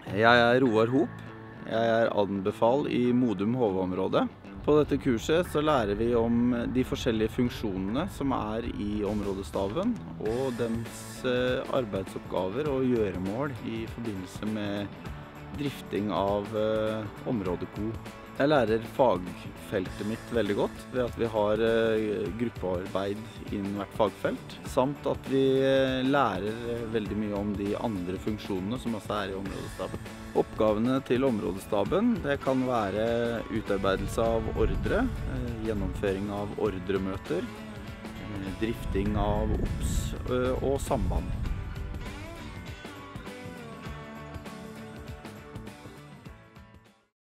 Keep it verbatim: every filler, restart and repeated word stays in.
Jeg er Roar Hop. Jeg er anbefal i Modum Hove-området. På dette kurset så lærer vi om de forskjellige funksjonene som er i områdestaben, og deres arbeidsoppgaver og gjøremål i forbindelse med drifting av områdeko. Jeg lærer fagfeltet mitt veldig godt ved at vi har gruppearbeid innen hvert fagfelt, samt at vi lærer veldig mye om de andre funksjonene som også er i områdestaben. Oppgavene til områdestaben det kan være utarbeidelse av ordre, gjennomføring av ordremøter, drifting av O B S og samband.